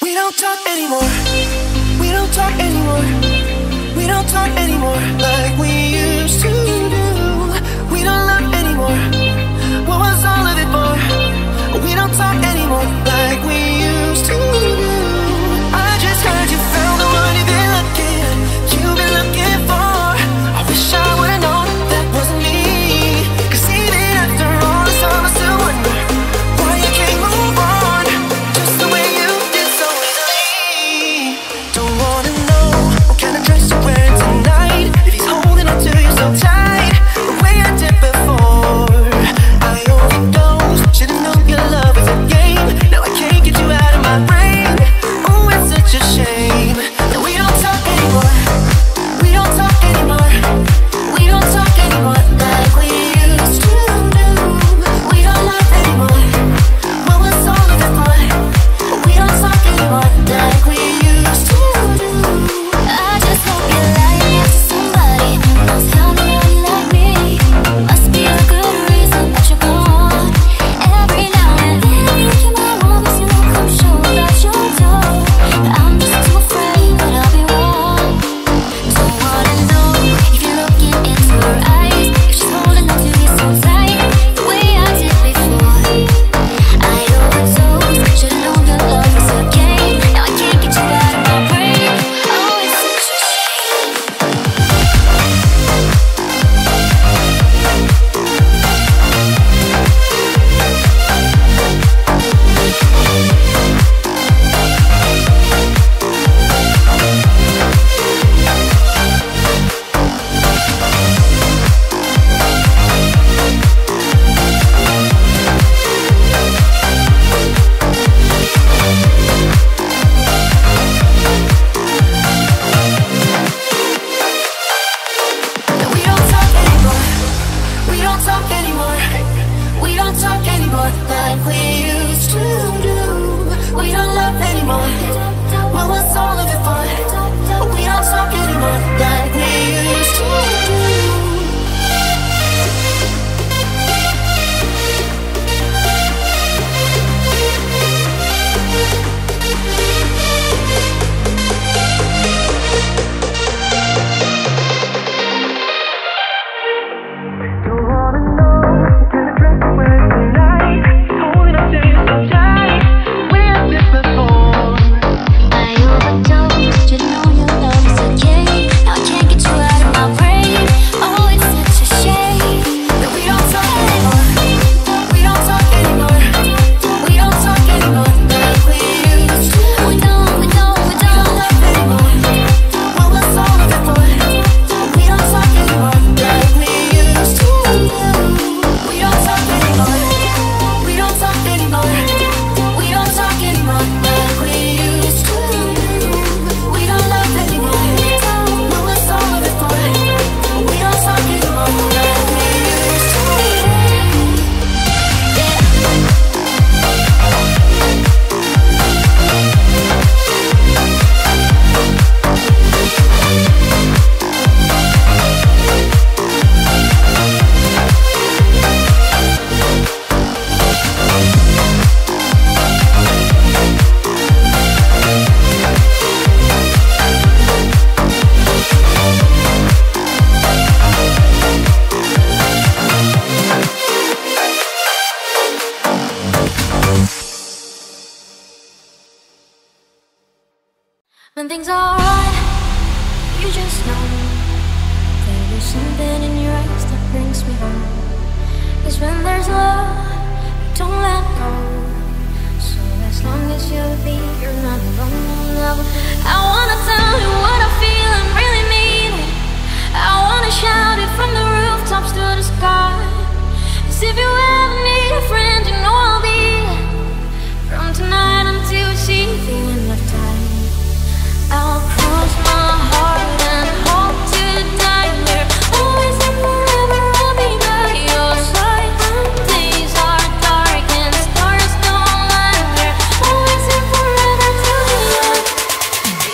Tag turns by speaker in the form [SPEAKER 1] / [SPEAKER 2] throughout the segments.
[SPEAKER 1] We don't talk anymore. We don't talk anymore. We don't talk anymore like we used to do. We don't love anymore. What was all of it for? We don't talk anymore like we used to do. I just heard you found the one you've been looking for. I wish I would've known that wasn't me. 'Cause even after all this time I still wonder why you can't move on just the way you did so easily. Don't wanna know what kind of dress you're wearing tonight, if he's holding on to you so tight the way I did before. I overdosed, should've known your love was a game. Now I can't get you out of my brain. Oh, it's such a shame that we don't talk anymore. We don't talk anymore. We don't talk anymore like we used to do. We don't love anymore. What was all of it for? We don't talk anymore like we used to do. I just hope you like next to somebody who knows how to love you like me. Must be a good reason that you're gone. Every now and then you might want me to come show that you're done. But I'm just too afraid that I'll be wrong. Don't wanna know if you're looking into her eyes, if she's holding on to you so tight the way I did before. I overdosed, should've known your love was a game. Now I can't get you out of my brain. Oh, it's such a shame. We don't talk anymore. We don't talk anymore. We don't talk anymore like we used to do. We don't love anymore. What was all of it for? We don't talk anymore like we used to do. Don't wanna know what kind of dress you're wearing tonight, holding on to you so tight the way I did before. I overdosed, should've known your love was a game. Now I can't get you out of my brain. Oh, it's such a shame that we don't talk anymore. We don't talk anymore. We don't talk anymore like we used to. We don't love anymore. What was all of it for? We don't talk anymore like we used to. We don't talk anymore. We don't talk anymore. We don't talk anymore like we used to. We don't love anymore. What was all of it for? We don't talk anymore like we used to.
[SPEAKER 2] When things are right, you just know there is something in your eyes that brings me home. 'Cause when there's love, you don't let go. So as long as you're here, you're not alone. I wanna tell you what I feel and really mean it. I wanna shout it from the rooftops to the sky. 'Cause if you ever need a friend, you know I'll be there. From tonight until we see the end of time, I'll cross my heart and hope to die here. Always and forever I'll be by your side. Days are dark and stars don't matter. Always and forever till the end.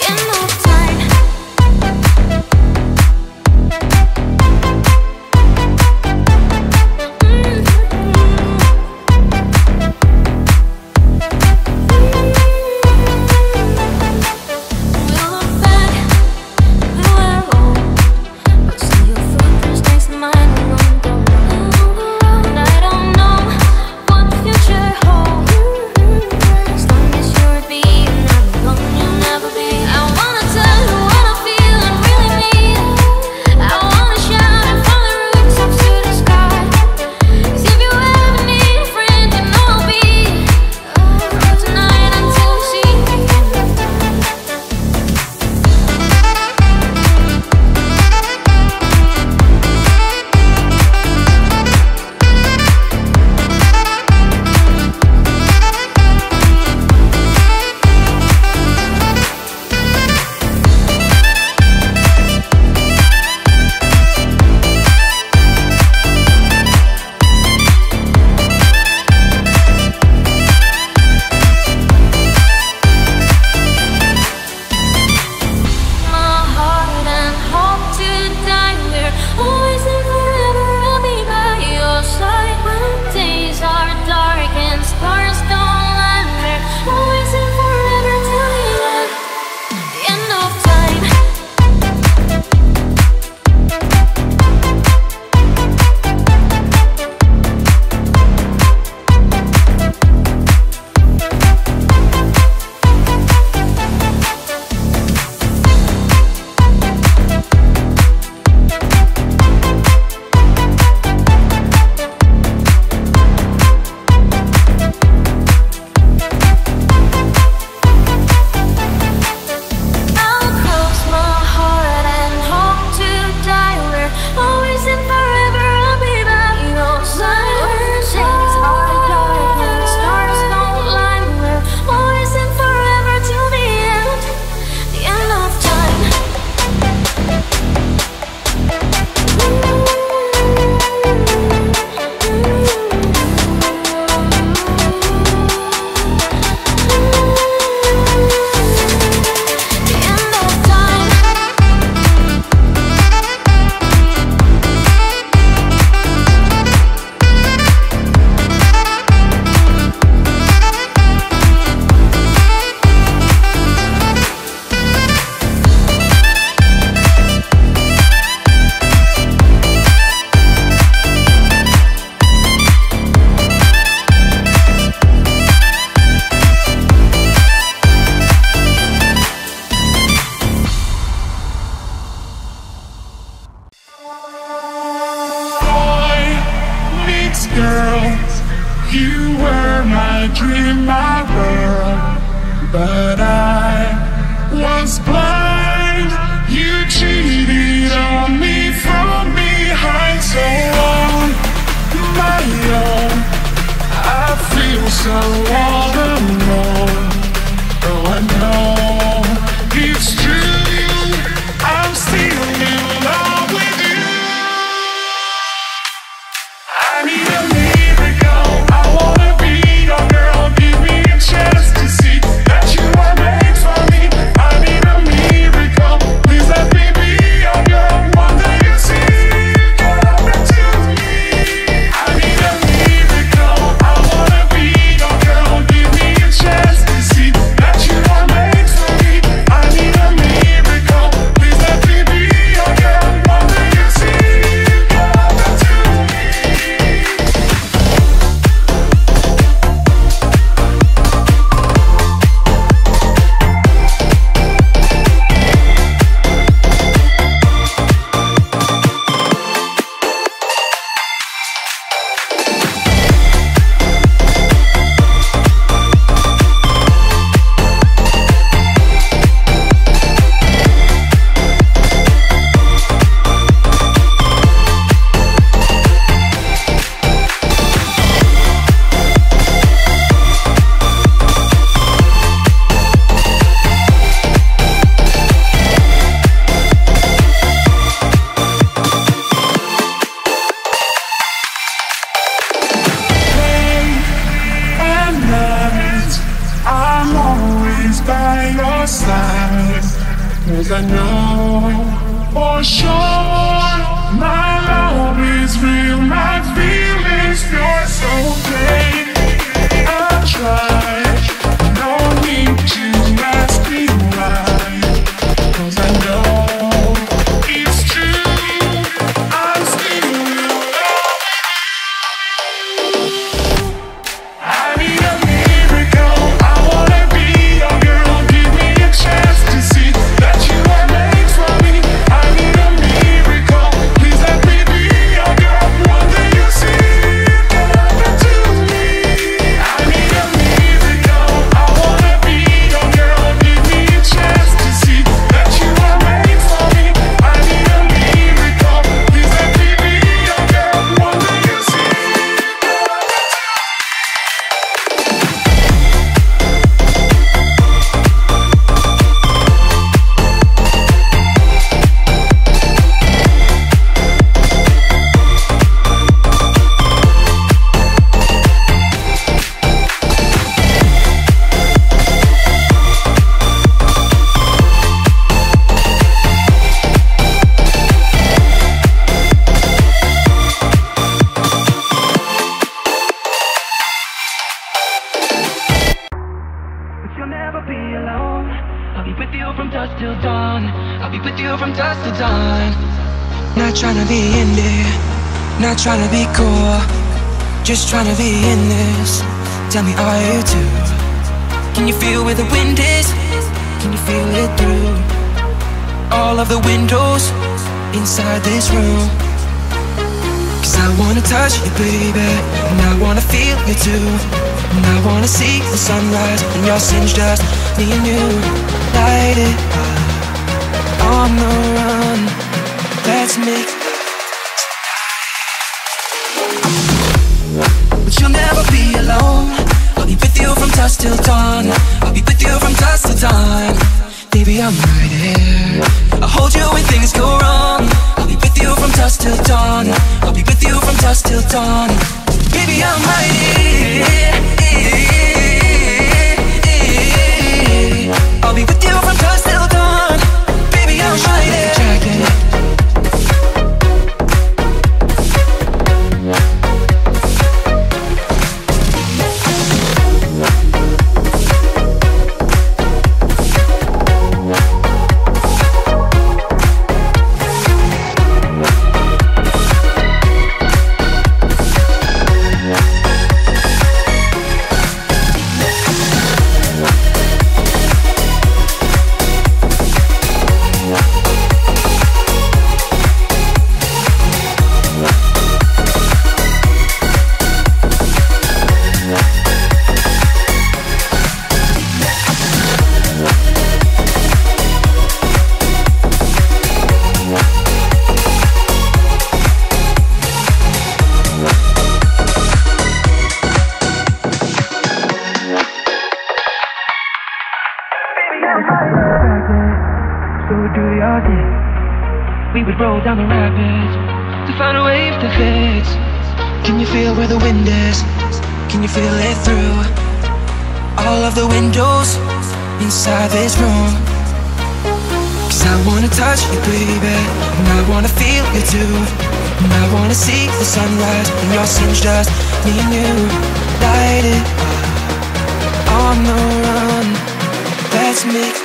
[SPEAKER 1] 'Cause I know for sure my love is real, my feelings pure. So babe, I'll try. No need to ask me why. 'Cause I know it's true. I'm still loving you. I need a miracle. I wanna be your girl. Give me a chance to see that you are made for me. I need a miracle. Please let me be your girl. One day you'll see it happen to me. I need a miracle. I wanna be your girl. Give me a chance to see that you are made for me. I need a miracle. Please let me be your girl. One day you'll see it happen to me. But you'll never be alone. I'll be with you from dusk till dawn. I'll be with you from dusk till dawn.
[SPEAKER 3] Not trying to be in there, not trying to be cool, just trying to be in this. Tell me, are you too? Can you feel where the wind is? Can you feel it through all of the windows inside this room? 'Cause I wanna touch you, baby, and I wanna feel you too. And I wanna see the sunrise and your sins, just me and you. Light it up on the run. Let's make but you'll never be alone. I'll be with you from dusk till dawn. I'll be with you from dusk till dawn. Baby, I'm right here. I'll hold you when things go wrong. I'll be with you from dusk till dawn. I'll be with you from dusk till dawn. Baby, I'm right here. I'll be with you from dusk till dawn. Baby, I'm right here. We would roll down the rapids to find a wave to fix. Can you feel where the wind is? Can you feel it through all of the windows inside this room? 'Cause I wanna touch you, baby, and I wanna feel you too. And I wanna see the sunrise and your sins, just me and you. Light it up on the run. Let's make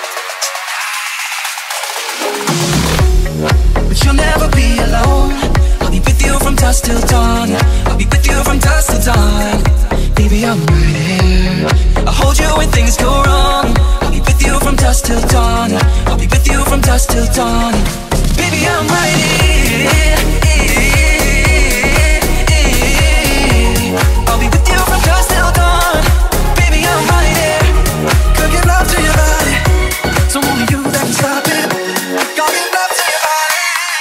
[SPEAKER 3] but you'll never be alone. I'll be with you from dusk till dawn. I'll be with you from dusk till dawn. Baby, I'm right here. I'll hold you when things go wrong. I'll be with you from dusk till dawn. I'll be with you from dusk till dawn. Baby, I'm right here. I'll be with you from dusk till dawn. Baby, I'm right here. Could give love to your body, so only you that can stop it. Gotta give love to your body.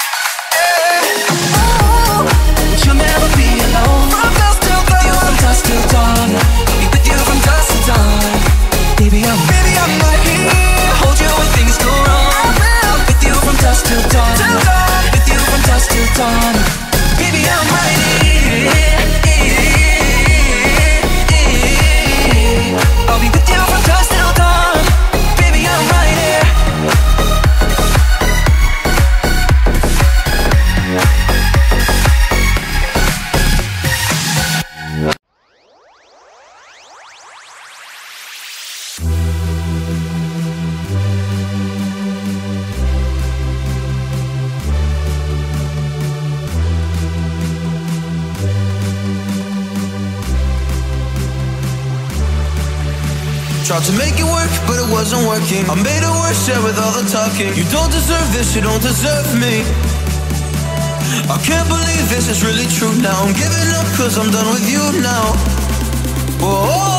[SPEAKER 3] But you'll never be alone. From dusk till dawn. With you from dusk till dawn. I'll be with you from dusk till dawn. Baby, I'm right here. I'll hold you when things go wrong. With you from dusk till dawn. With you from dusk till dawn. Baby, I'm right here. I'll be with you from dusk till dawn. Baby, I'm right here.
[SPEAKER 1] Tried to make it work, but it wasn't working. I made it worse, yeah, with all the talking. You don't deserve this, you don't deserve me. I can't believe this is really true now. I'm giving up cause I'm done with you now. Whoa.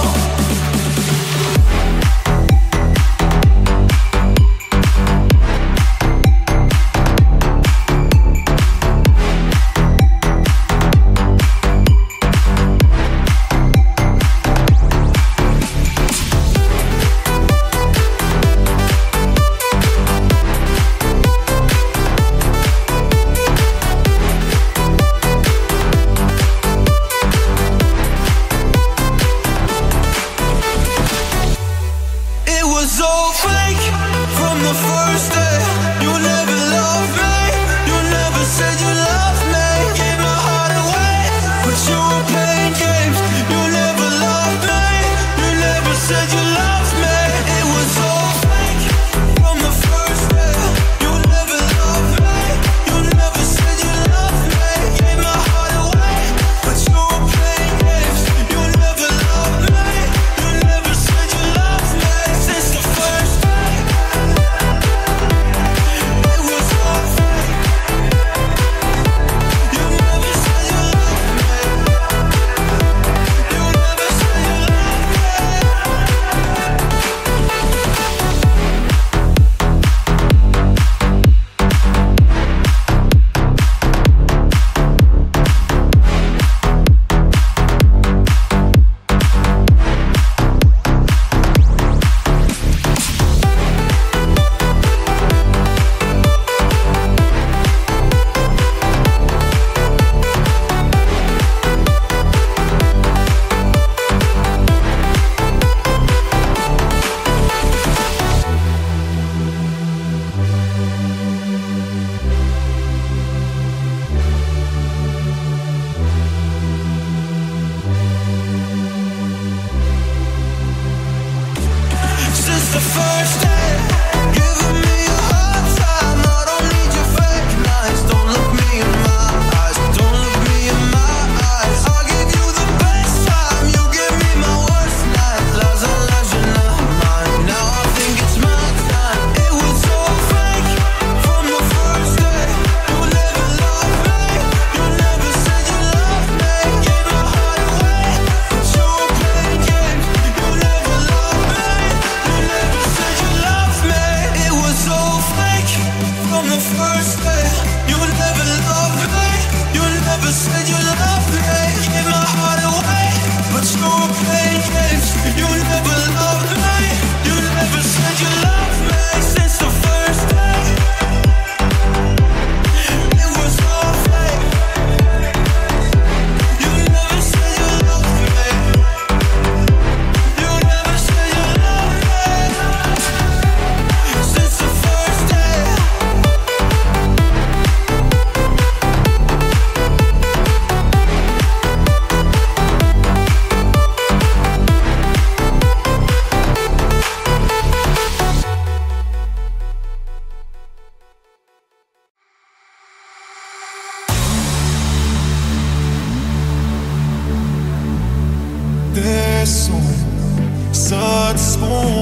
[SPEAKER 4] să-ți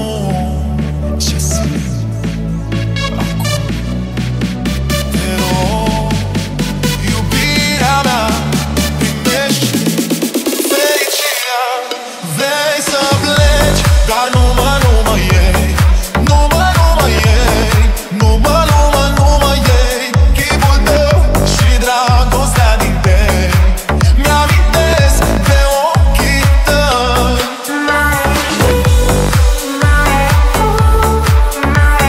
[SPEAKER 4] spun ce simt acum. Te rog, iubirea mea, primește fericirea. Vrei să pleci, dar nu mă iei. Nu mă iei. Nu mă iei. Chipul tău și dragostea din tei mi-amintesc de ochii tăi.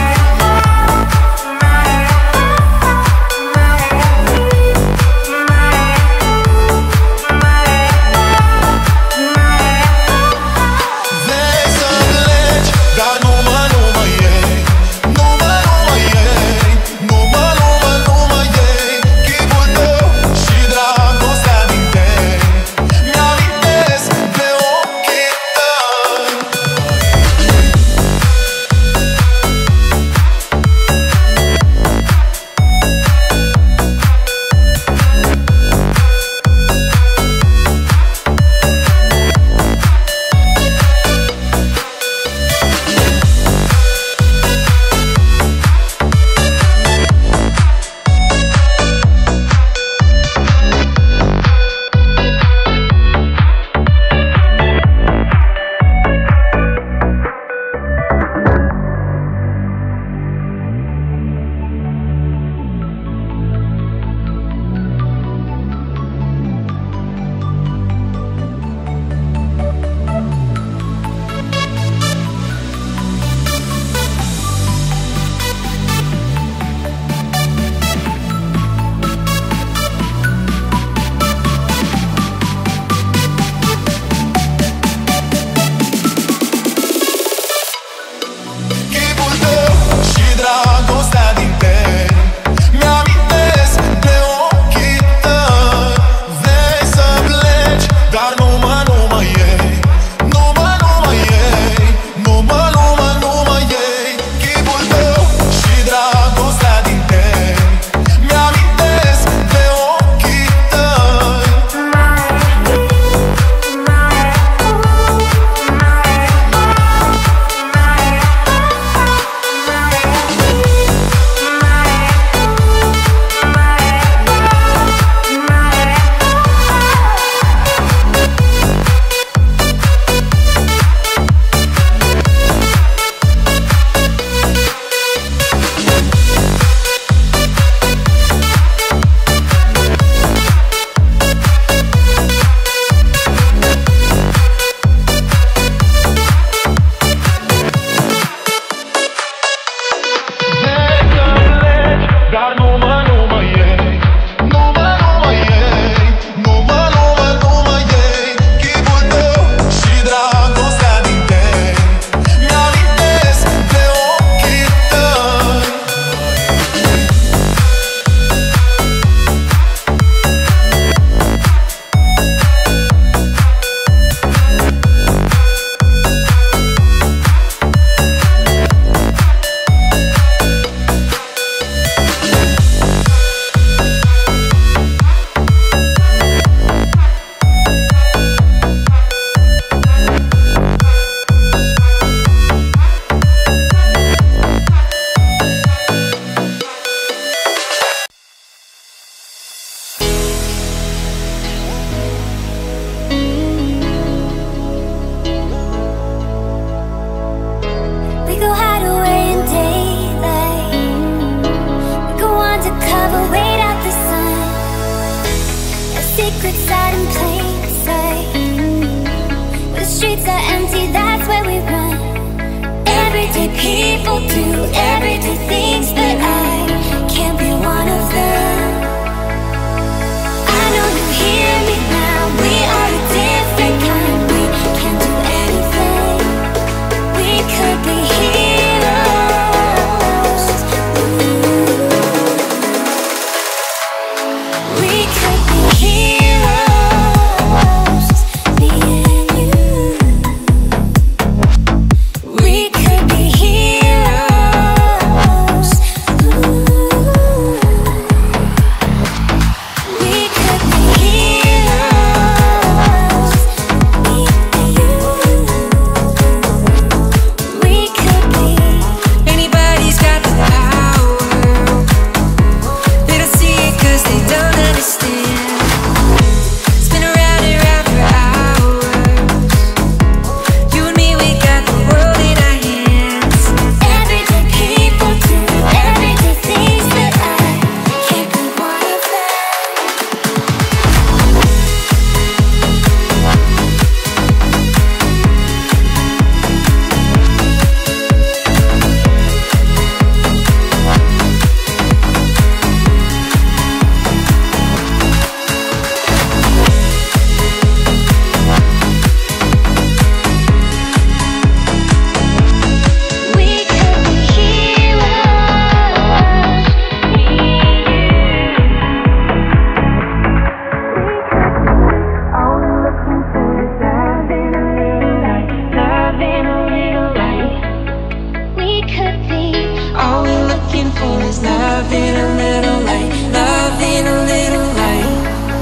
[SPEAKER 3] looking for is love in a little light, love in a little light.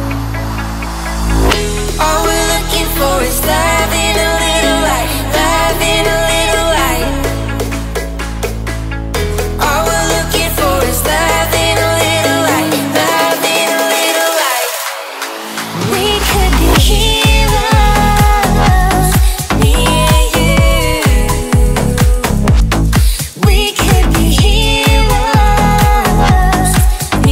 [SPEAKER 3] All we're looking for is love in a little light, love in a little light. All we're looking for is love in a little light, love in a little light. We could be heroes, me and you. We could be heroes, me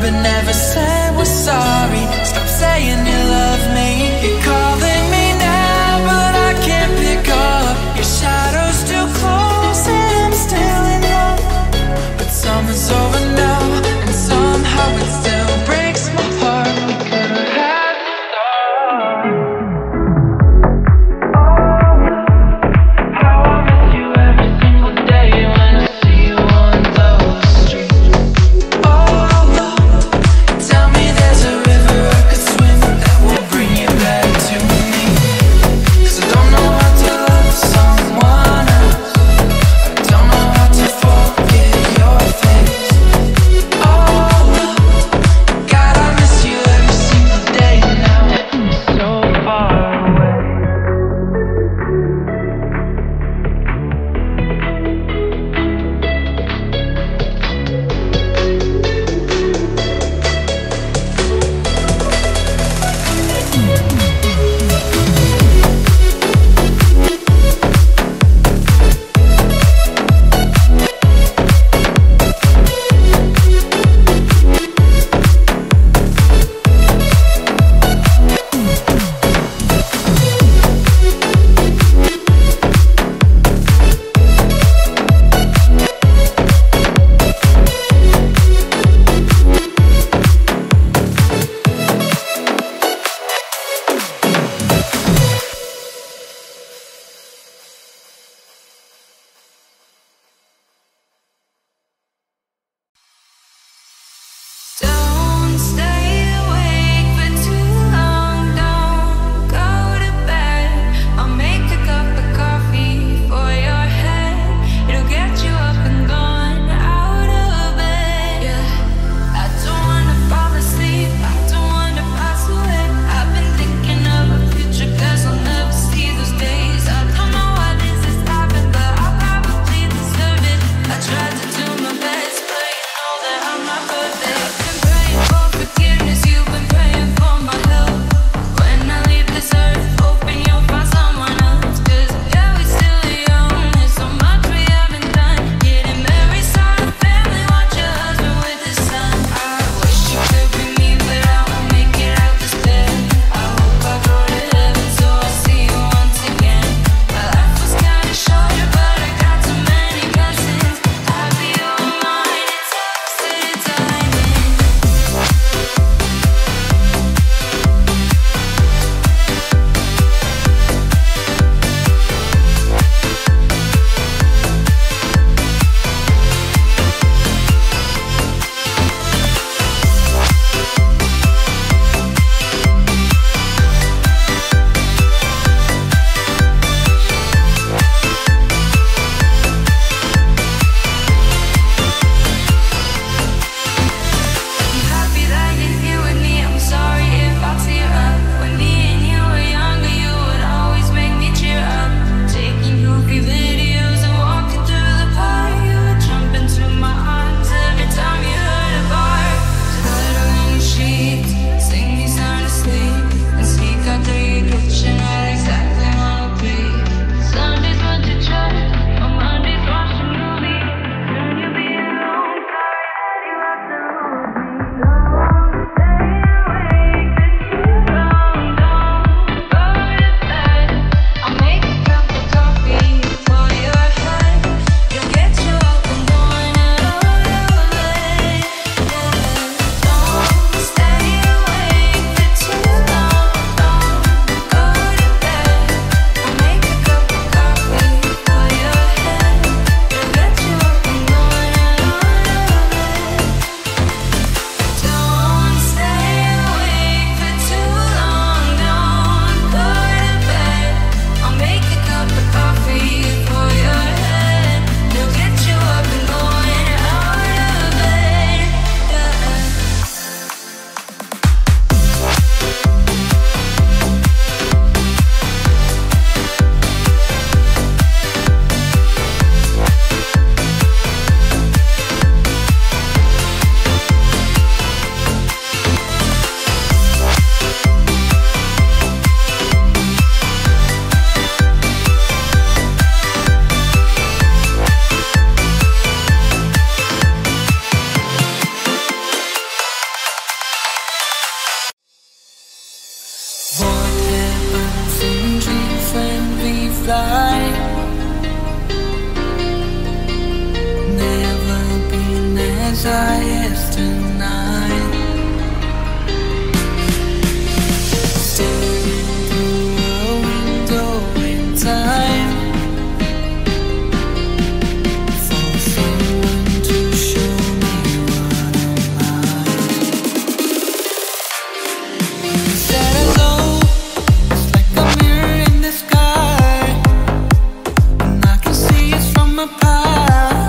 [SPEAKER 3] but never said we're sorry. Stop saying you love me. You're calling me now, but I can't pick up. Your shadow's too close and I'm still in love. But summer's over now, and somehow it still breaks my heart. We could've had the start. How I miss you every single day when I see you on those streets. Oh, tell me there's a river I could swim that desires tonight. Staring through a window in time for someone to show me what I'm like. You said hello, it's like a mirror in the sky, and I can see it from my past.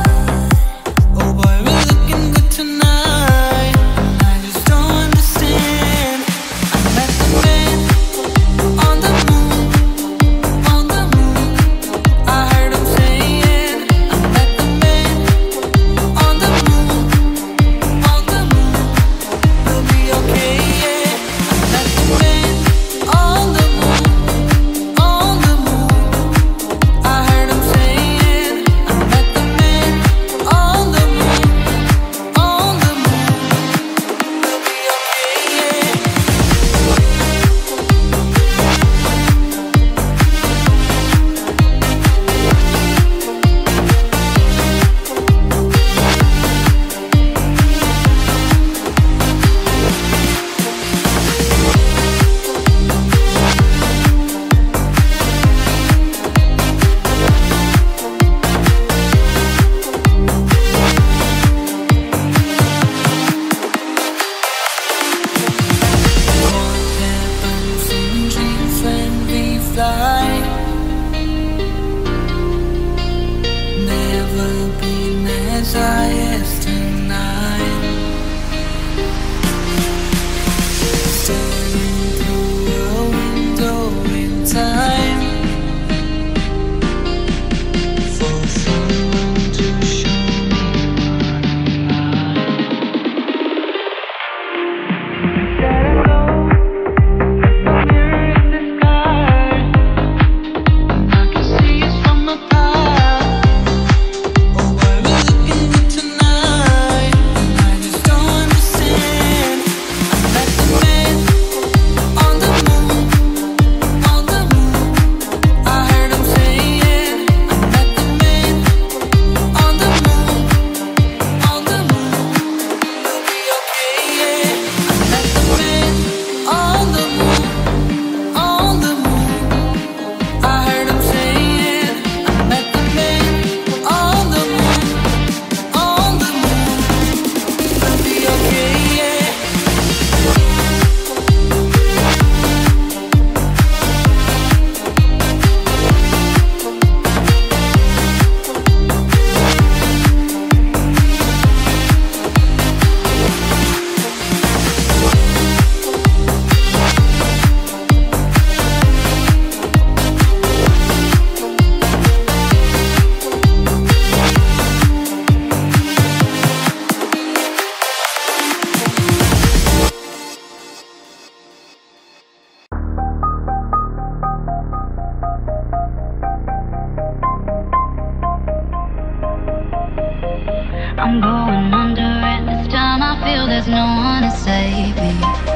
[SPEAKER 2] I'm going under, and this time I feel there's no one to save me.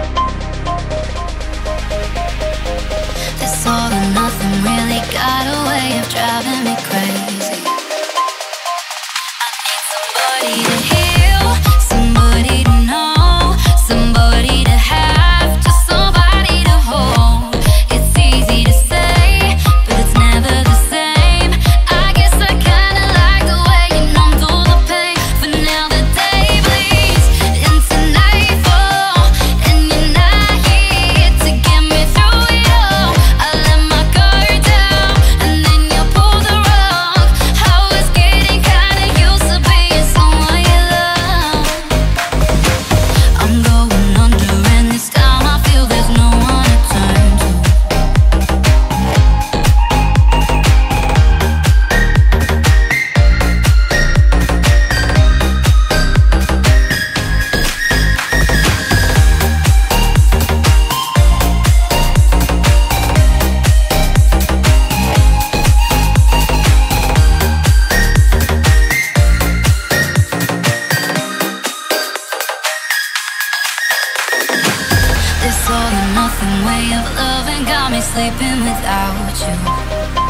[SPEAKER 2] This all or nothing really got a way of driving me crazy. I need somebody to heal, somebody to know, somebody to have, just somebody to hold. It's easy to say, but it's never the same. I guess I kinda like the way you numbed all the pain. For now the day bleeds into nightfall, and you're not here to get me through it all. I let my guard down, and then you pull the rug. I was getting kinda used to being someone you love. I'm going under, and this time I feel there's no one to turn to. This all or nothing way of loving got me sleeping without you.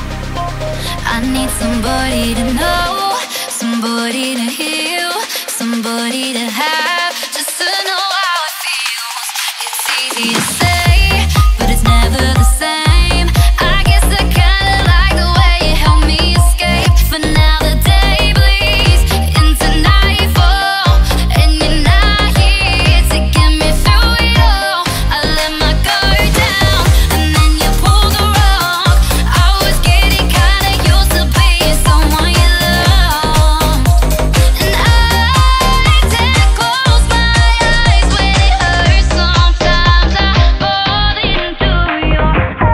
[SPEAKER 2] I need somebody to know, somebody to heal, somebody somebody to have, just to know how it feels. It's easy to say, but it's never the same. I guess I kinda like the way you help me escape. For now the day bleeds into nightfall, and you're not here to get me through it all. I let my guard down, and then you pulled the rug. I was getting kinda used to being someone you loved, and I didn't close my eyes when it hurts. Sometimes I fall into your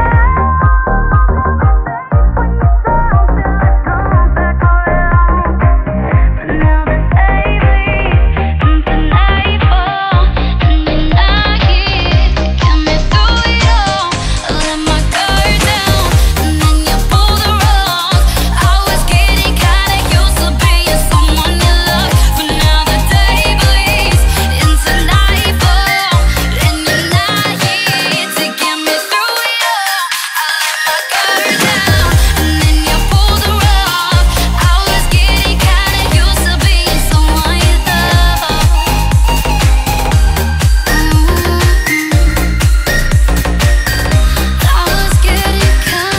[SPEAKER 2] now the day bleeds into nightfall, and you're not here to get me through it all. I let my guard down, and then you pulled the rug. I was getting kinda used to being someone you love. For now the day bleeds into nightfall, and you're not here to get me through it all. I let my guard down, and then you pulled the rug. I was getting kinda used to being someone you love. I was getting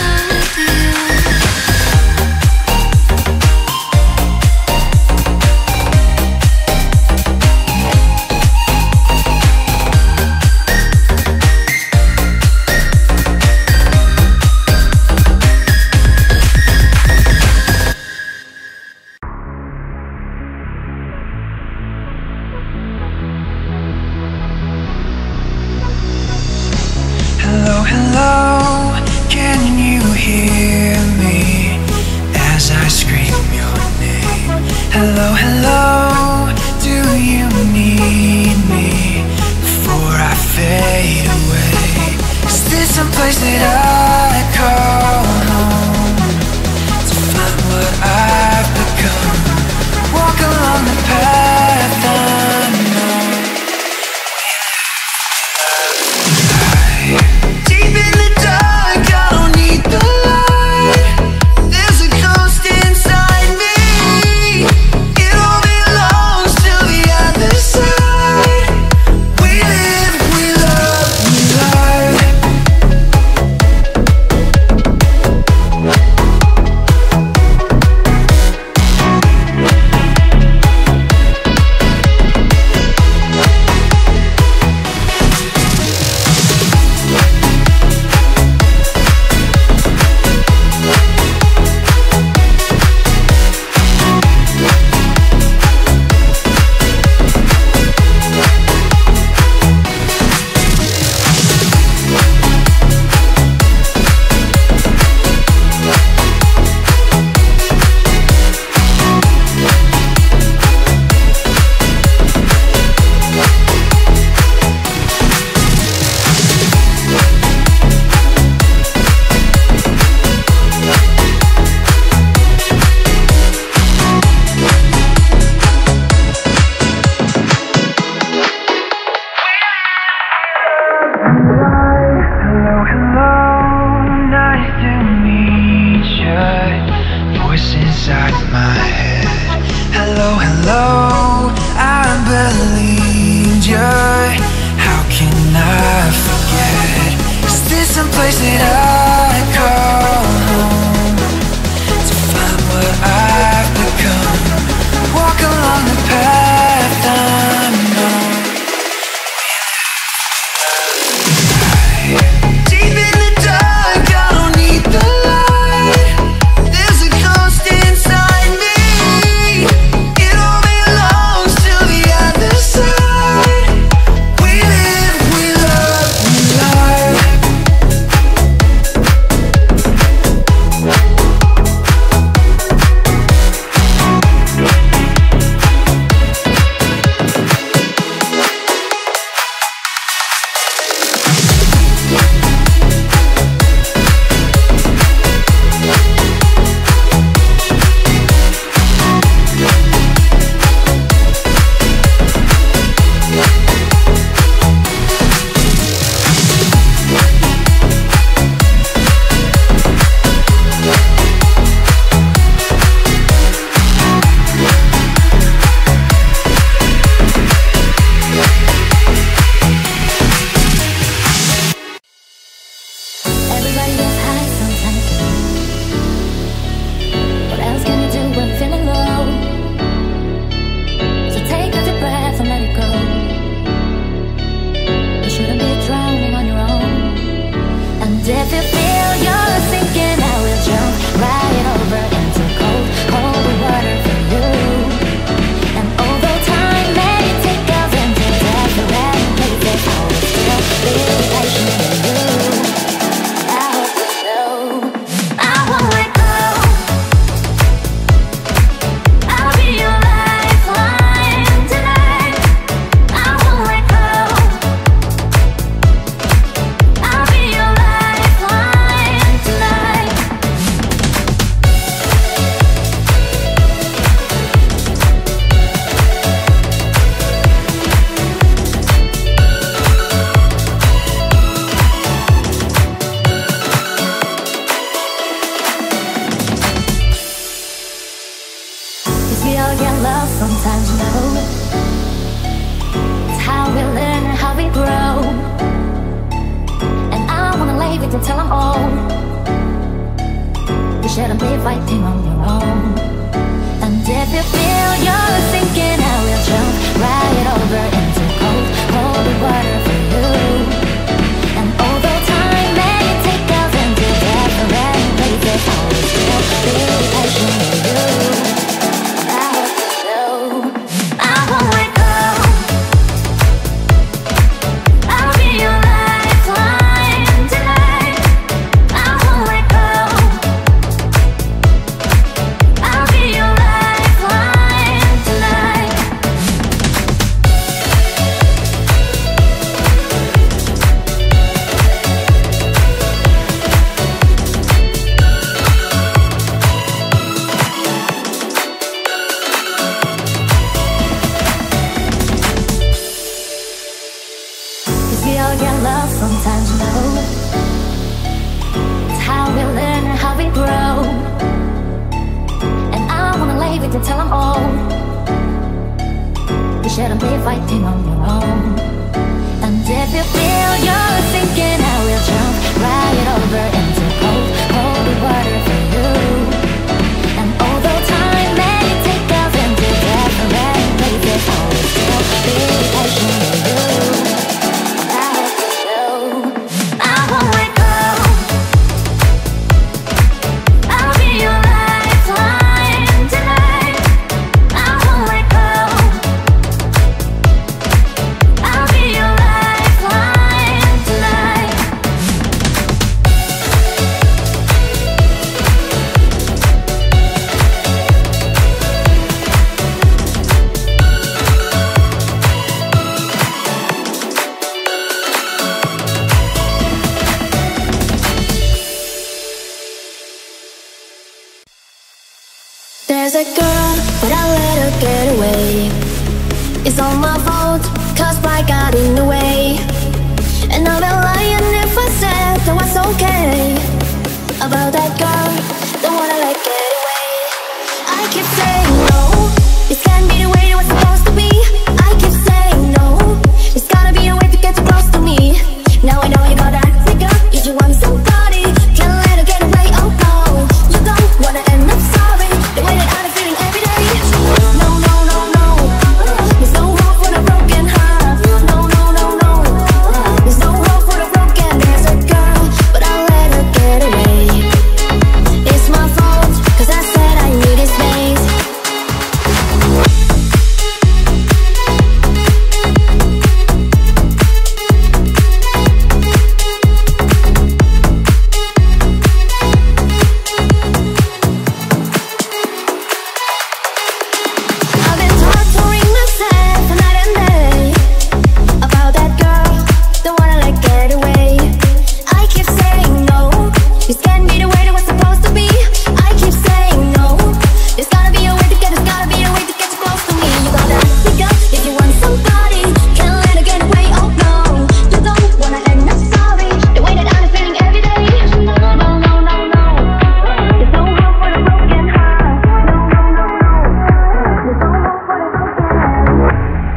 [SPEAKER 3] Hello, hello, can you hear me as I scream your name? Hello, hello, do you need me before I fade away? Is this some place that I call home to find what I've become? Walk along the path I know. Deep in the dark, I don't need the light. There's a ghost inside me. It all belongs to the other side. We live, we love, we live. Hello, hello, nice to meet ya. Voice inside my head. Hello, hello, I believed ya. How can I forget? Is this some place that I call home to find what I've become? Walk along the path I know. Deep in the dark, I don't need the light. There's a ghost inside me. It all belongs to the other side. We live, we love, we live.
[SPEAKER 2] sometimes, you know. It's how we learn and how we grow. And I wanna leave it until I'm old. You shouldn't be fighting on your own. And if you feel you're sinking, I will jump right over into cold, cold water for you. And although time may take us into different places, I will still be patient with you. I hope you know I won't let go. I'll be your lifeline tonight. I won't let go. I'll be your lifeline tonight. Cause we all get lost sometimes, you know. It's how we learn and how we grow. And I wanna leave it until I'm old. You shouldn't be fighting on your own. And if you feel you're sinking, I will jump right over into cold, cold water for you. And although time may take us into different places, I will still be patient with you. I hope you know I won't let go. I'll be your lifeline tonight. I won't let go. I'll be your lifeline tonight. There's a girl, but I let her get away. It's all my fault, cause pride got in the way. And I'd be lying if I said that was okay. About that girl, don't wanna let get away. I keep saying no, this can't be the way it was supposed to be. I keep saying no, there's gotta be a way to get too close to me. Now I know you gotta figure if you want somebody, can't let her get away, oh no. You don't wanna end up sorry, the way that I'm feeling every day. No, no, no, no, there's no hope for the broken heart. No, no, no, no, there's no hope for the broken. There's a girl, but I let her get away. It's my fault, cause I said I needed space. I've been torturing myself night and day about that girl, don't wanna let get away. I keep saying no, this can't be the way that was supposed to be. I keep saying no, there's gotta be a way to get, there's gotta be a way to get too close to me. You gotta pick up if you want somebody, can't let her get away, oh no. You don't wanna end up sorry, the way that I'm feeling every day. No, no, no, no, no, there's no hope for the broken heart. No, no, no, no, there's no hope for the broken heart.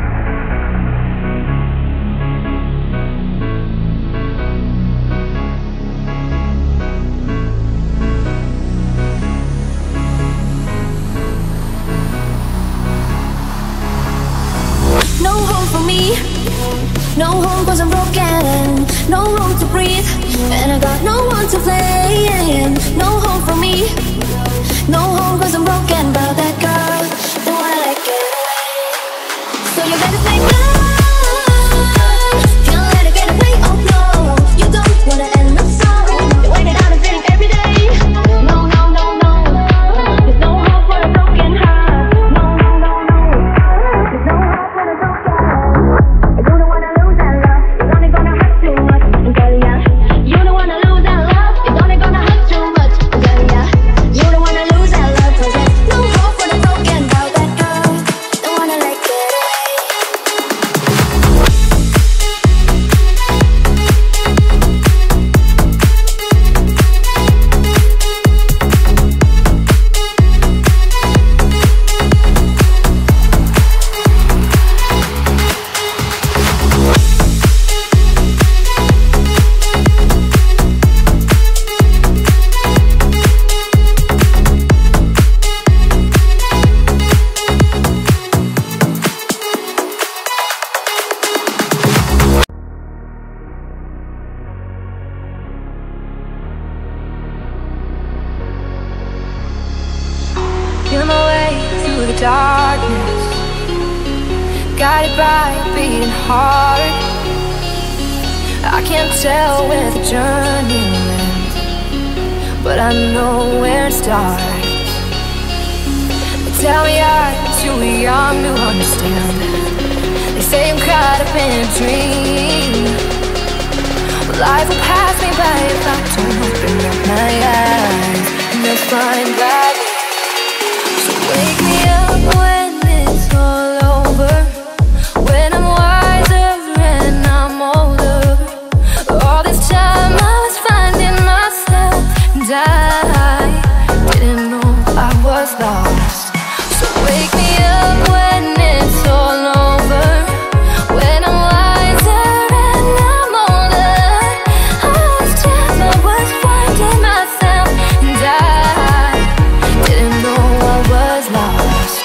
[SPEAKER 2] No home for me, no home cause I'm broken, no room to breathe, and I got no one to blame. No home for me, no home cause I'm broken. About that girl, don't wanna let get away. So you better say no, can't let her get away, oh no. You don't wanna end up sorry, the way that I'm feeling every day. No, no, no, no, there's no hope for a broken heart. No, no, no, no, there's no hope for a broken heart. You don't wanna lose that love, it's only gonna hurt too much. Girl, yeah, you don't wanna lose that love, it's only gonna hurt too much. Girl, yeah, you don't wanna lose that love, cause there's no hope for the broken. About that girl, don't wanna let get away. guided by a beating heart. I can't tell where the journey ends, but I know where it starts. They tell me I'm too young to understand. They say I'm caught up in a dream. But life will pass me by if I don't open up my eyes, and they'll find that. So wake me up when it's all over, when I'm wiser and I'm older. All this time I was finding myself, and I didn't know I was lost. So wake me up when it's all over, when I'm wiser and I'm older. All this time I was finding myself, and I didn't know I was lost.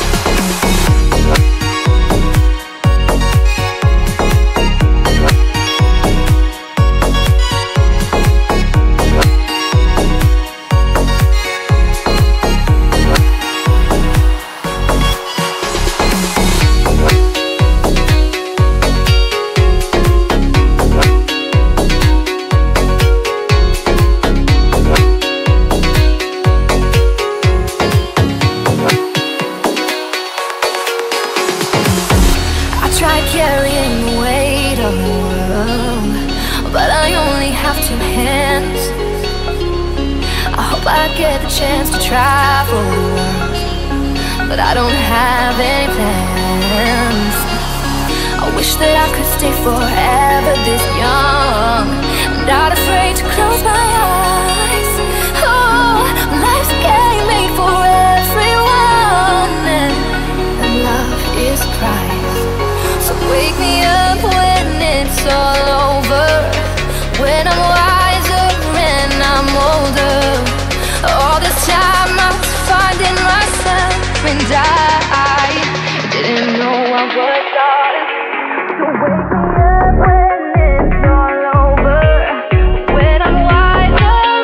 [SPEAKER 2] Tried carrying the weight of the world, but I only have two hands. I hope I get the chance to travel the world, but I don't have any plans. I wish that I could stay forever this young, not afraid to close my eyes. Oh, life's a game made for everyone, and love is a prize. So wake me up when it's all over, when I'm wiser and I'm older. All this time I was finding myself, and I didn't know I was lost. So wake me up when it's all over, when I'm wiser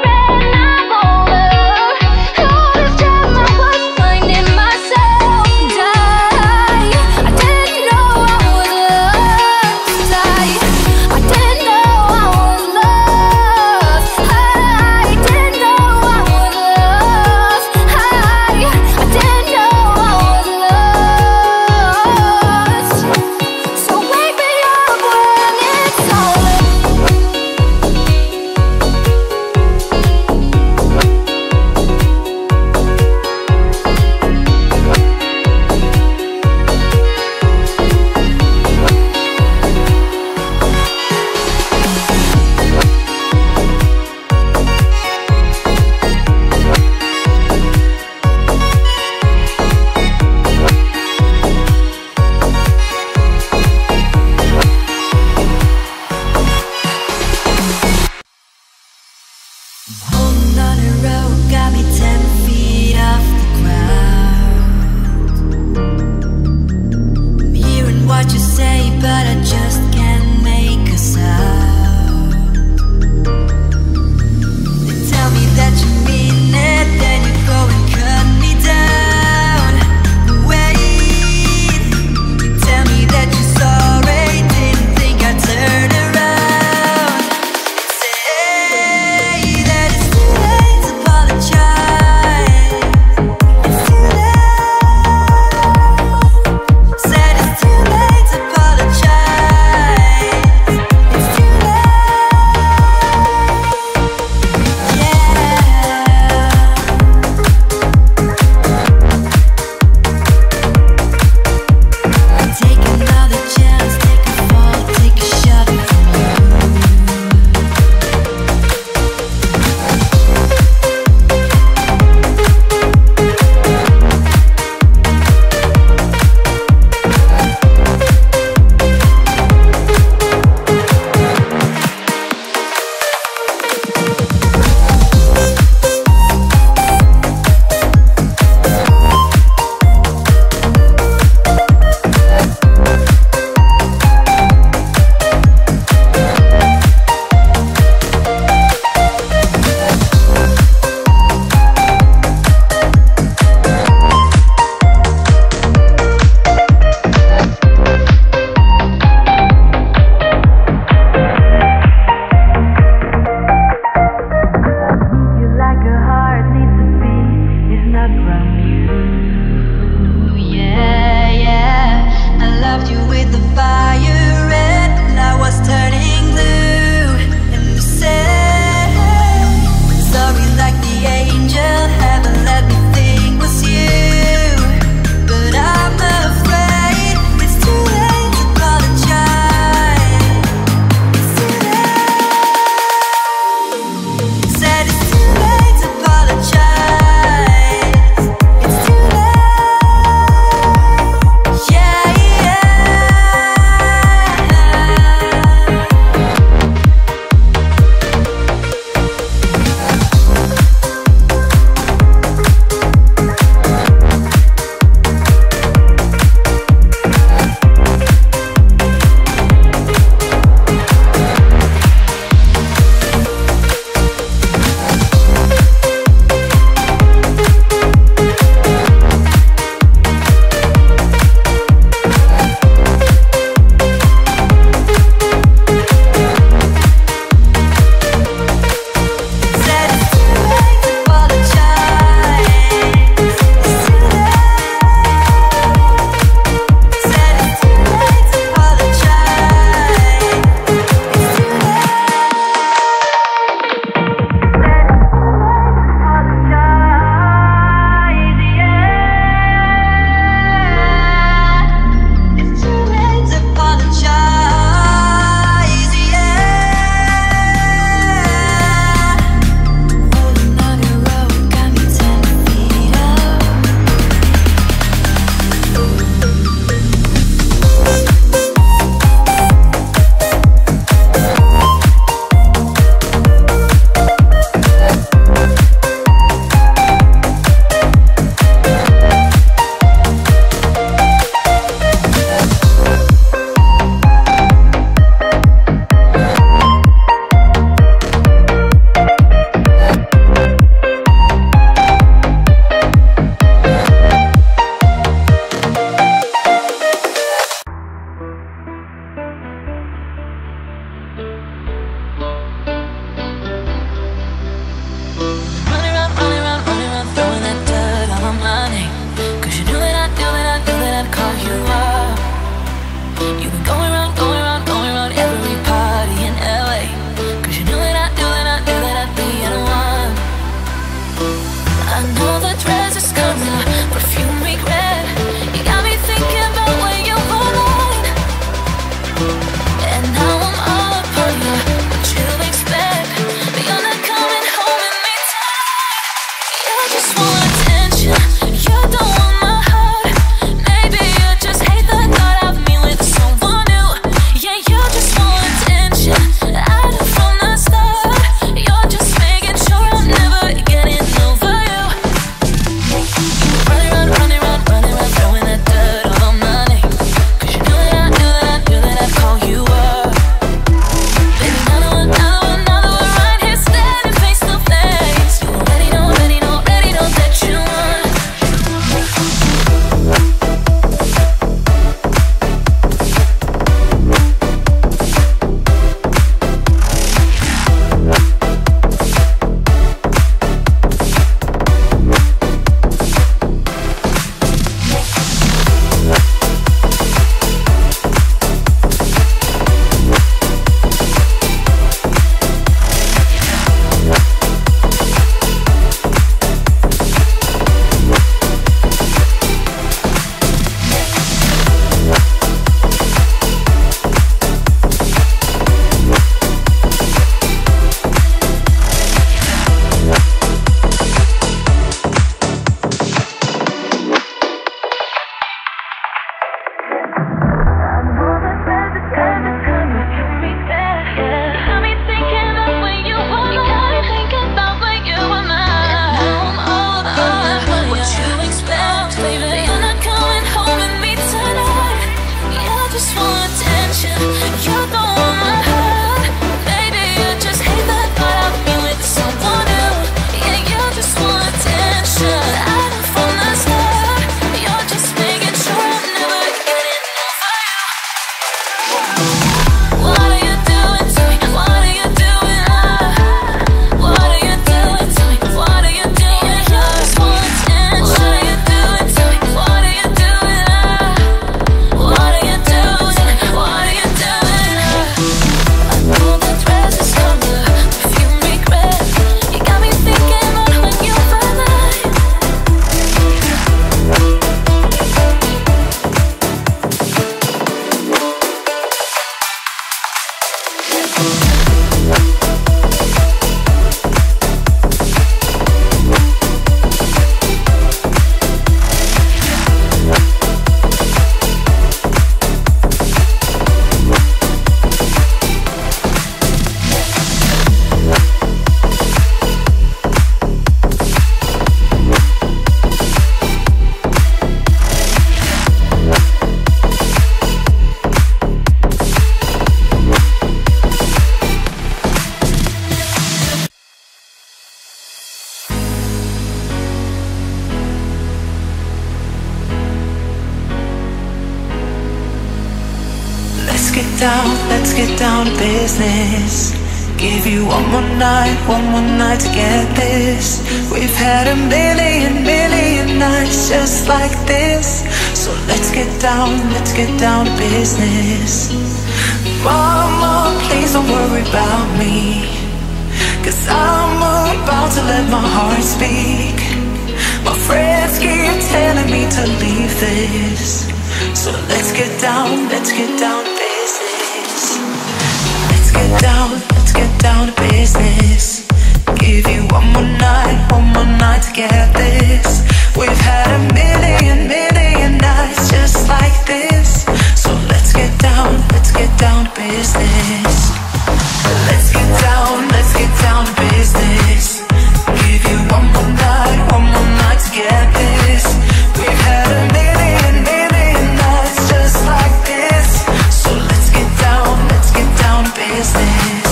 [SPEAKER 3] let's get down to business. Give you one more night to get this. We've had a million nights just like this. So let's get down to business. Mama, please don't worry about me, 'cause I'm about to let my heart speak. My friends keep telling me to leave this. So let's get down to business. Let's get down to business. Give you one more night to get this. We've had a million nights just like this. So let's get down to business. Let's get down to business. Give you one more night to get this. We've had a million nights just like this. So let's get down to business.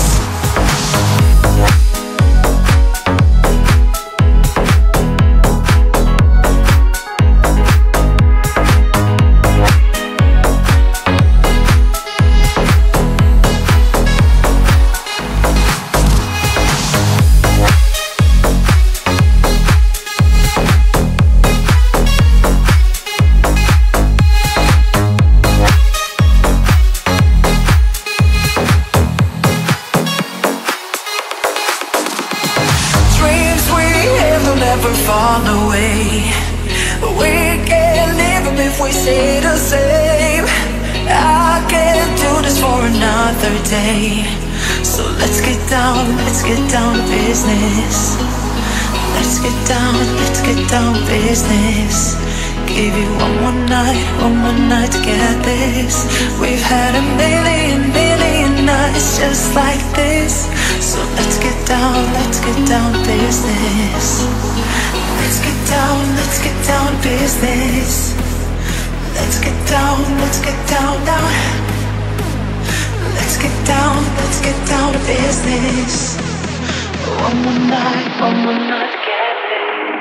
[SPEAKER 3] Fall away. We can't live them if we stay the same. I can't do this for another day. So let's get down to business. Let's get down to business. Give you one more night to get this. We've had a million nights just like this. So let's get down to business. Let's get down to business. Let's get down now. Let's get down to business. One more night to get this.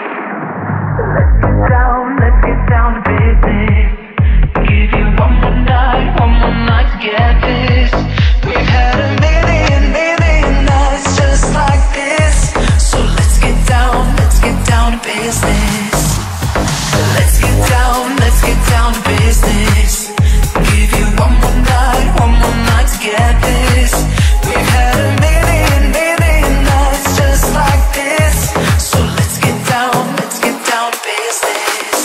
[SPEAKER 3] Let's get down to business. Give you one more night to get this. We've had a million nights just like this. So let's get down to business. Let's get down to business. Give you one more night to get this. We've had a million nights just like this. So let's get down to business.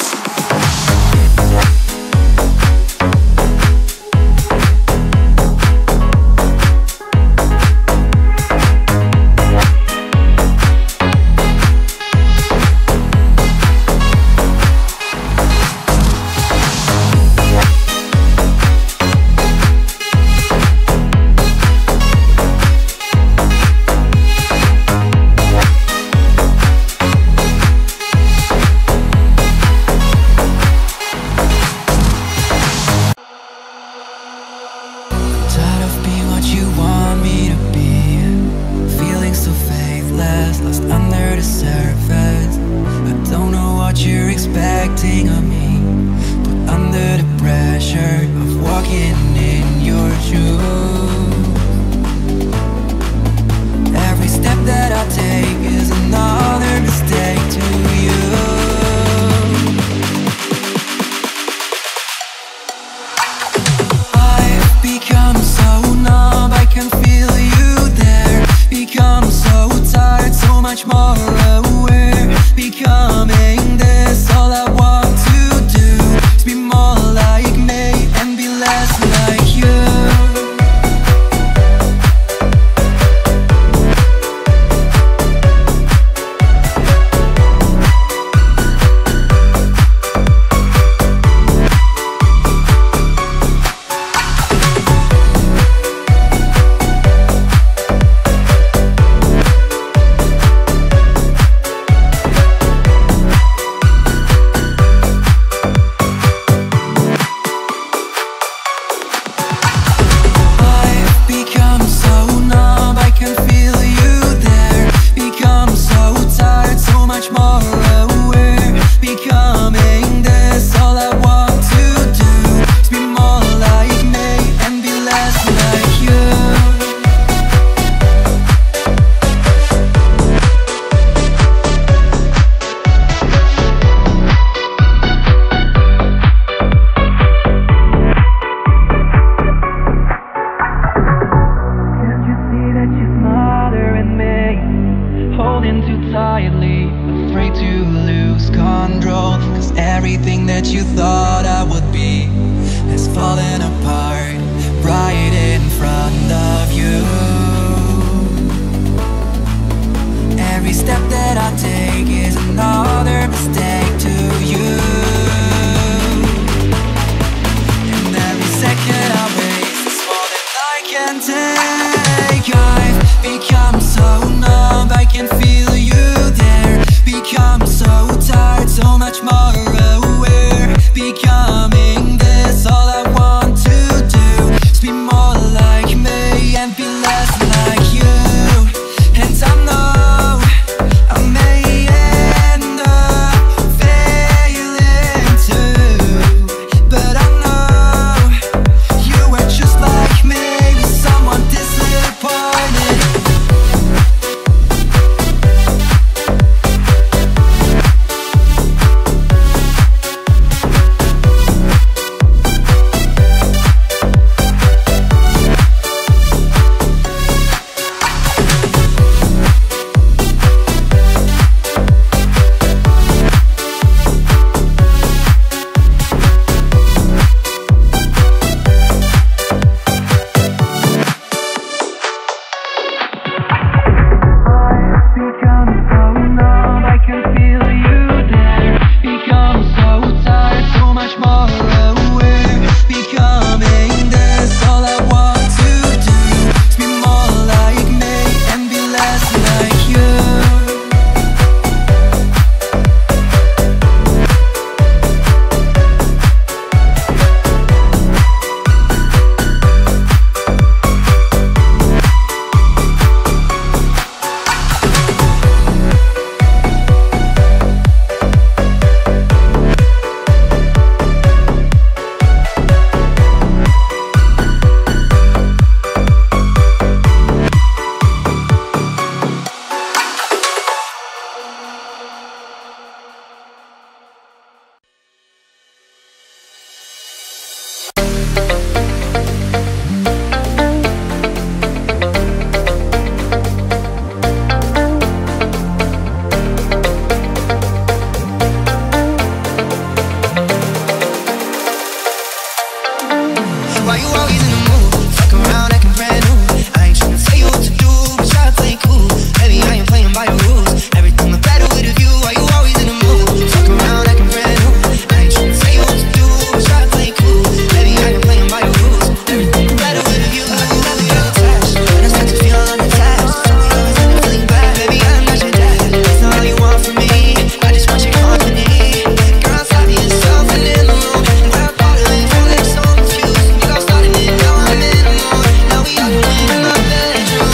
[SPEAKER 1] Why you always in the mood? Fuck around, acting brand new. I ain't tryna tell you what to do, but try to play cool. Baby, I ain't playing by your rules. Everything look better with a view. Why you always in the mood? Fuck around, acting brand new. I ain't tryna tell you what to do, but try to play cool. Baby, I ain't playing by your rules. Everything look better with a view. I can never get attached, and I start to feel unattached. So we always end up feeling bad. Baby, I'm not your dad. It's not all you want from me. I just want your company. Girl, stop being yourself and in the room. And grab a bottle and feel like so confused. You got started and now I'm in the mood. Now we arguing in my bedroom.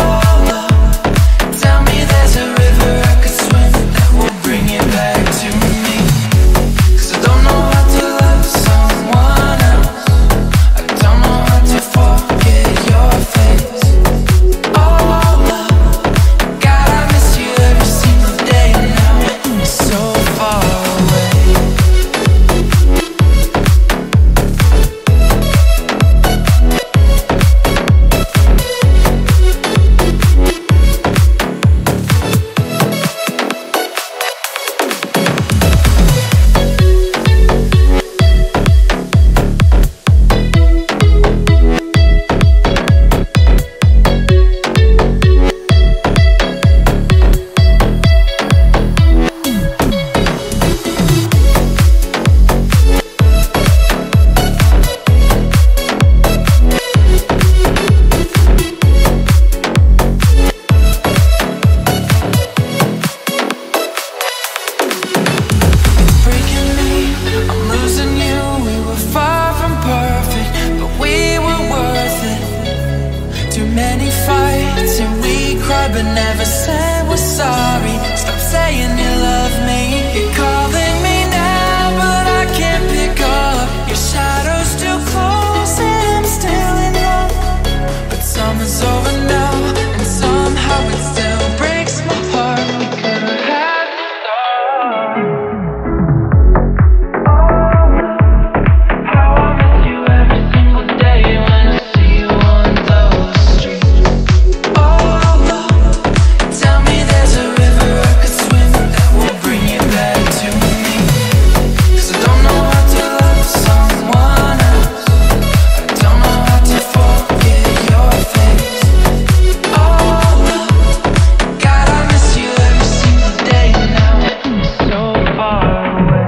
[SPEAKER 3] To but never said we're sorry. Stop saying you love me. You're calling me now, but I can't pick up. Your shadow's too close and I'm still in love. But summer's over now, and somehow it still breaks my heart. We could have had the start. How I miss you every single day when I see you on the street. Oh, tell me there's a river I could swim that will bring you back to me. 'Cause I don't know how to love someone else. I don't know how to forget your face. Oh, God, I miss you every single day now. So far away.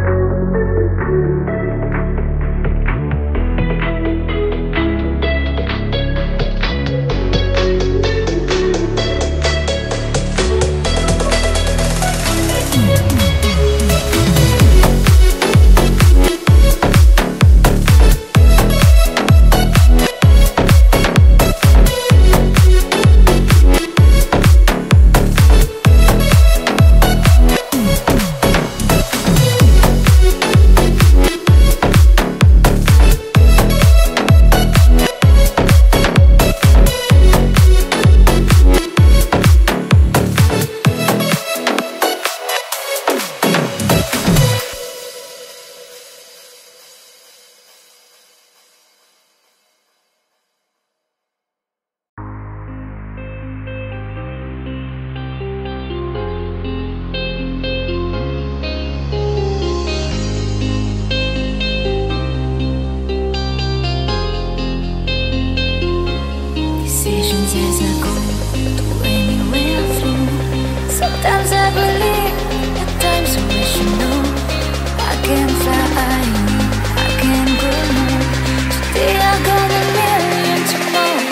[SPEAKER 2] Decisions as I go to anywhere I flow. Sometimes I believe, at times I wish you know. I can fly, I can go low. Today I got a million tomorrow.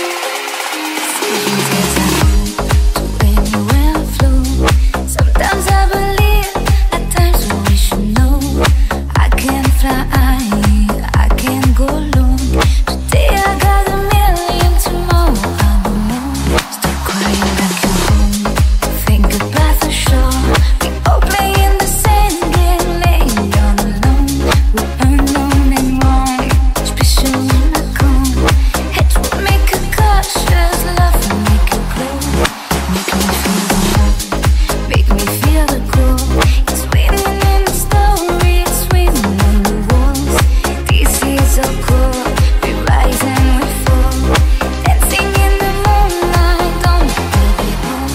[SPEAKER 2] Decisions as I go to anywhere I flow. Sometimes I believe, at times I wish you know. I can fly, I can go low. Today I got a million tomorrow. I don't know. Stop crying like you're home. Think about the shore. We all play in the same game, laying down alone. We're unknown and wrong. Special when I come. Hate will make you cautious. Love will make you glow. Make me feel the love. Make me feel the cold. It's written in the story. It's written on the walls. This is so cool. We rise and we fall. Dancing in the moonlight. Don't let it home.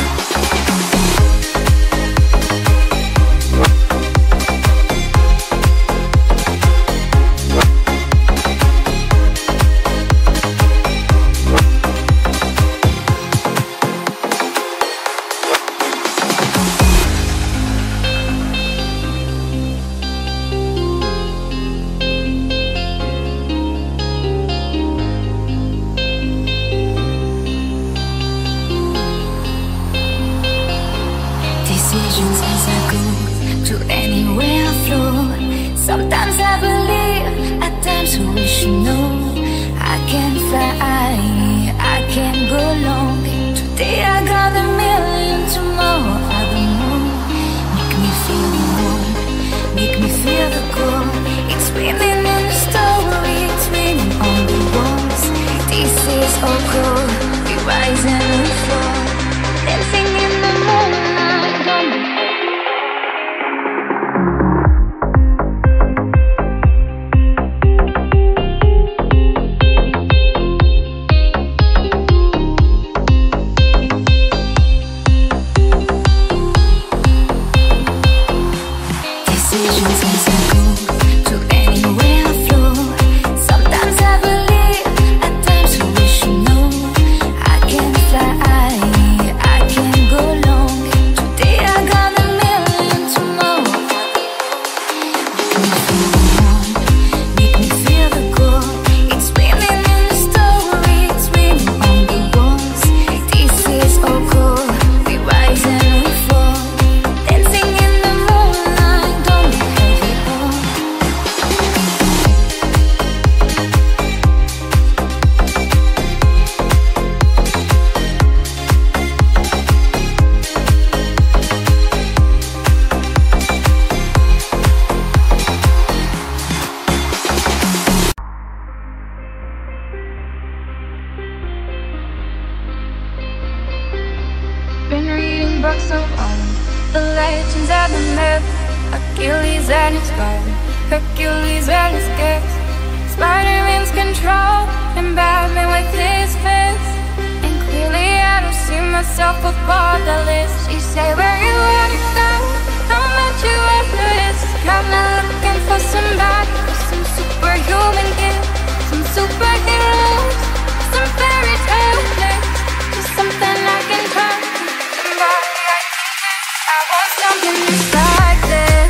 [SPEAKER 2] Decisions as I go to anywhere I flow. Sometimes I believe, at times I wish you know. I can fly, I can go long. Today I got a million tomorrow. I don't know. Make me feel warm, make me feel the cold. It's written in the story, it's written on the walls. This is all cold. We rise and we fall. Dancing in the moonlight. Don't legends and the myths, Achilles and his bow, Hercules and his gifts, Spider-Man's control, and Batman with his fists. And clearly I don't see myself above the list. You say where you wanna go, how much you want to risk. I'm not looking for somebody with some superhuman gifts, some superheroes, some fairy tale flicks, just something I can turn to, somebody I can kiss. I want something just like this.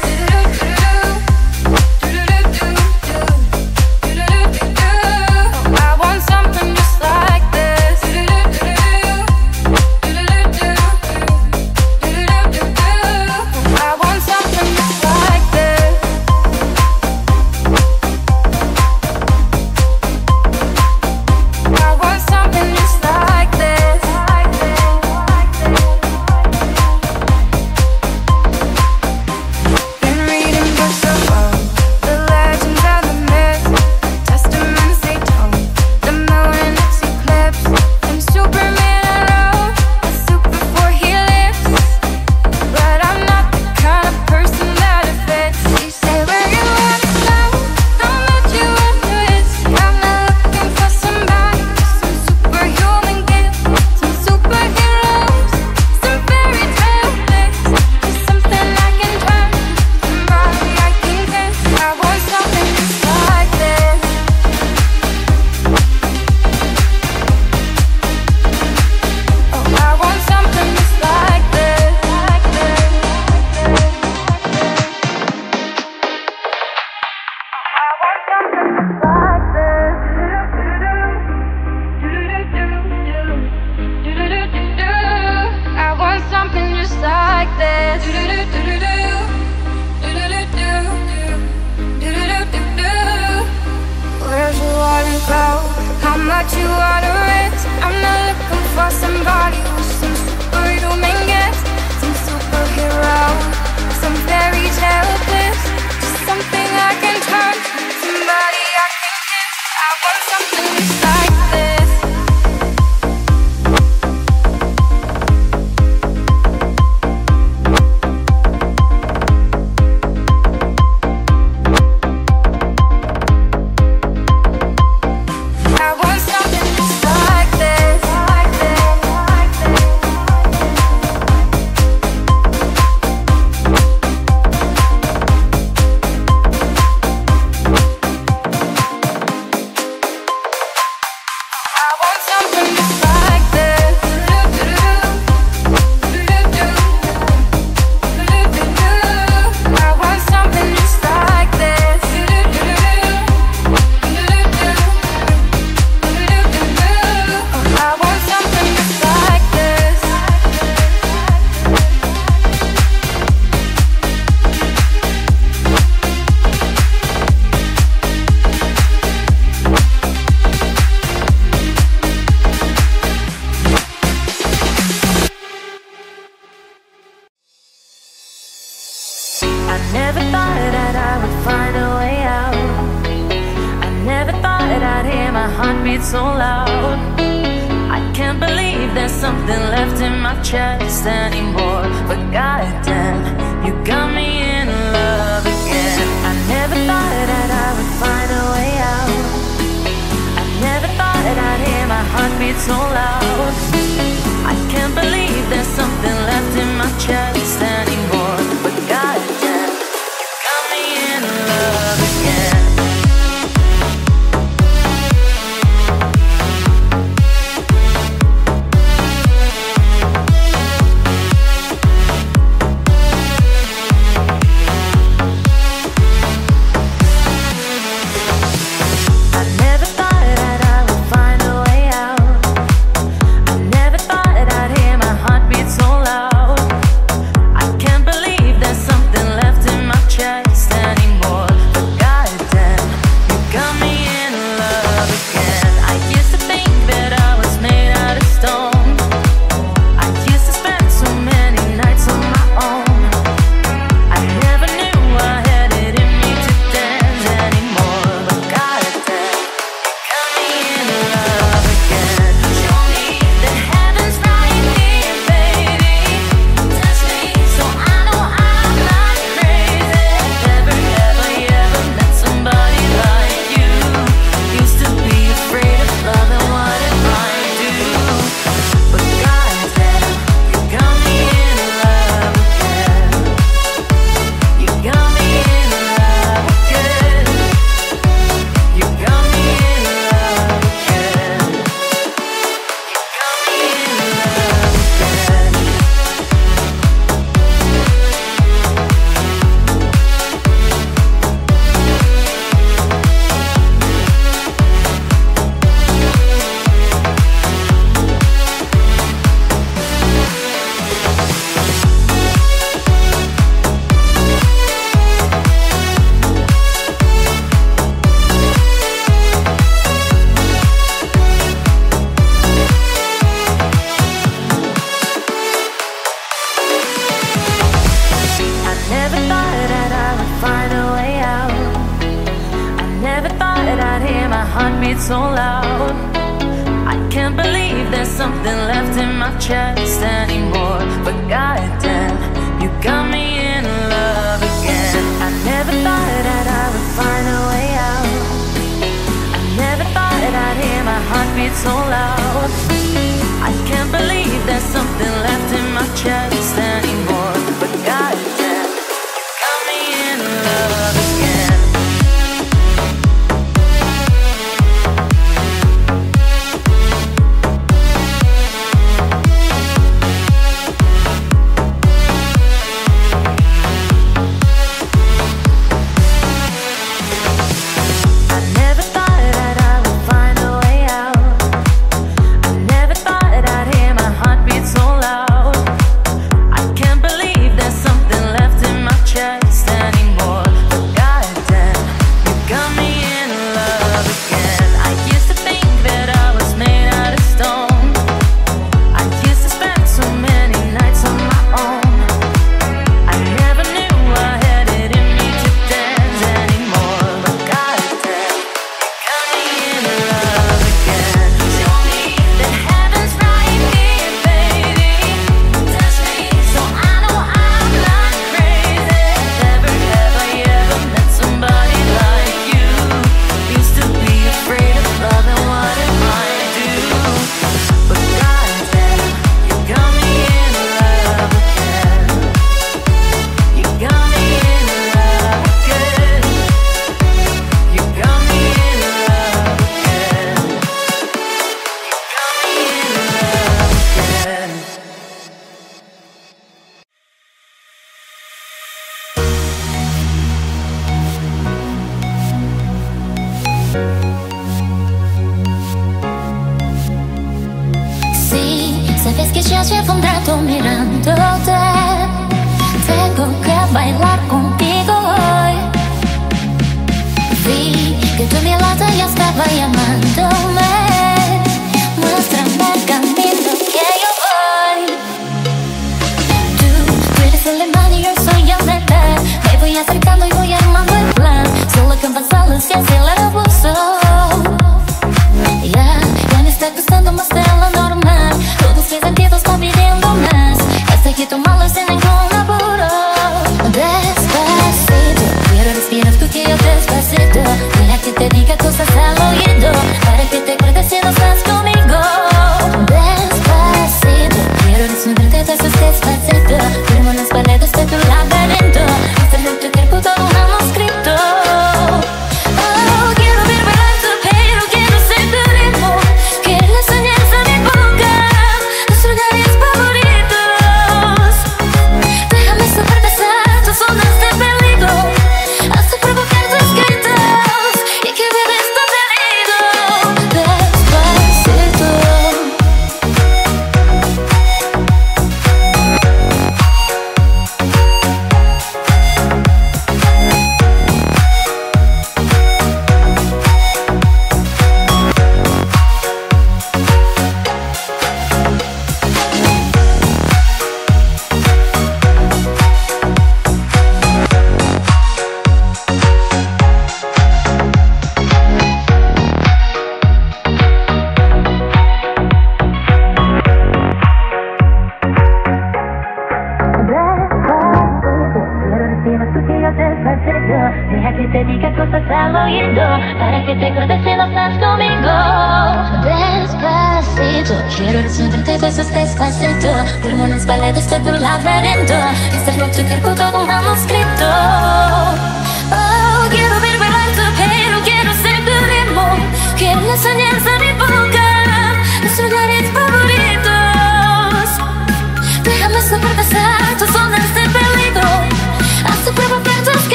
[SPEAKER 2] I want something just like this. I want something just like this. I want something just like this. Been reading books about the legends and the myths, testaments they told, the moon and its eclipse, and Superman alone, a suit before he lives. But I'm not the kind of person that it fits. You say where you wanna go, how much you want to risk. I'm not looking for somebody with some superhuman gifts, some superheroes, some fairy tale flicks, just something I can turn to, somebody I can kiss. I want something just like this. Oh, I want something just like this. I want something just like this. Where's you wanna go? How much you wanna risk? I'm not looking for somebody with some superhuman gifts, some superhero, some fairy tale bliss, just something I can turn to, somebody I can kiss. I want something just like this. I want something just like this. I want something just like this. I want something just like this. I want something just like this.
[SPEAKER 5] I never thought that I would find a way out. I never thought that I'd hear my heartbeat so loud. I can't believe there's something left in my chest anymore. But goddamn, you got me in love again. I never thought that I would find a way out. I never thought that I'd hear my heartbeat so loud. I can't believe there's something left in my chest anymore. But goddamn, you got me in love again. hear my heartbeat so loud. I can't believe there's something left in my chest anymore. But goddamn, you got me in love again. I never thought that I would find a way out. I never thought that I'd hear my heartbeat so loud. I can't believe there's something left in my chest anymore. But goddamn, you got me in love again.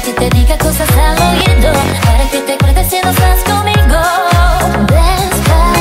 [SPEAKER 2] Cosas al oído para que te acuerdes si no estás conmigo. Despacito.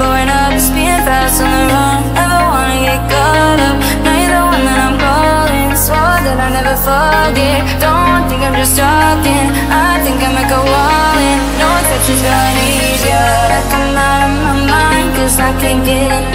[SPEAKER 2] blowing up, speeding fast on the run. Never wanna get caught up. Now you're the one that I'm calling. Swore that I never forget. Don't think I'm just talking. I think I make a wall in. No touch is gonna need ya. Come out of my mind, cause I can't get enough.